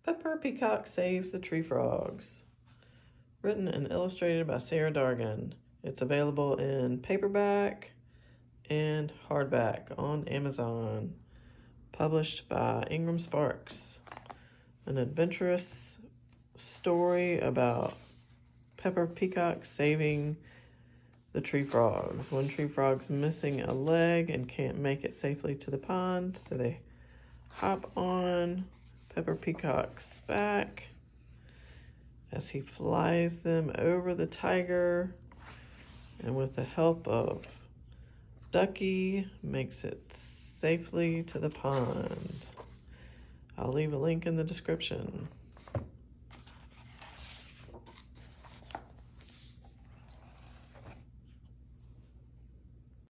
Pepper Peacock Saves the Tree Frogs. Written and illustrated by Sarah Dargan. It's available in paperback and hardback on Amazon. Published by Ingram Sparks. An adventurous story about Pepper Peacock saving the tree frogs. One tree frog's missing a leg and can't make it safely to the pond, so they hop on Pepper Peacock's back as he flies them over the tiger, and with the help of Ducky, makes it safely to the pond. I'll leave a link in the description.